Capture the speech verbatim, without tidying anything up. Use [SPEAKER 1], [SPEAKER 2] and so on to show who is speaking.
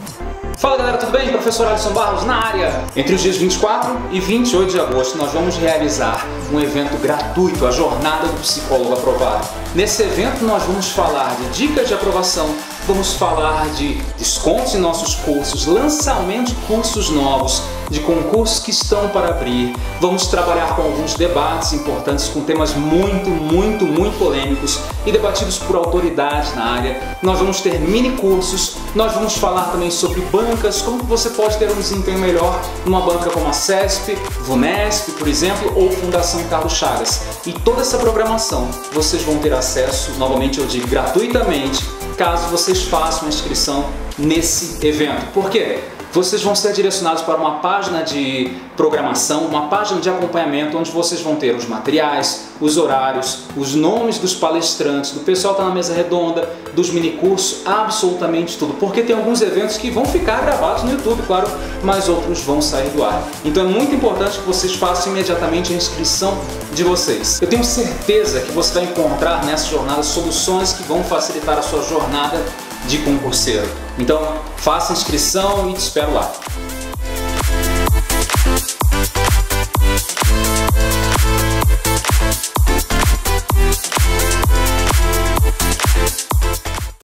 [SPEAKER 1] Fala galera, tudo bem? Professor Alisson Barros na área. Entre os dias vinte e quatro e vinte e oito de agosto nós vamos realizar um evento gratuito, a Jornada do Psicólogo Aprovado. Nesse evento nós vamos falar de dicas de aprovação, vamos falar de descontos em nossos cursos, lançamento de cursos novos, de concursos que estão para abrir. Vamos trabalhar com alguns debates importantes, com temas muito, muito, muito polêmicos e debatidos por autoridades na área. Nós vamos ter mini cursos, nós vamos falar também sobre bancas, como você pode ter um desempenho melhor numa banca como a CESP, VUNESP, por exemplo, ou Fundação Carlos Chagas. E toda essa programação vocês vão ter acesso, novamente eu digo, gratuitamente, caso vocês façam a inscrição nesse evento. Por quê? Vocês vão ser direcionados para uma página de programação, uma página de acompanhamento, onde vocês vão ter os materiais, os horários, os nomes dos palestrantes, do pessoal que está na mesa redonda, dos minicursos, absolutamente tudo. Porque tem alguns eventos que vão ficar gravados no YouTube, claro, mas outros vão sair do ar. Então é muito importante que vocês façam imediatamente a inscrição de vocês. Eu tenho certeza que você vai encontrar nessa jornada soluções que vão facilitar a sua jornada de concurseiro. Então, faça a inscrição e te espero lá.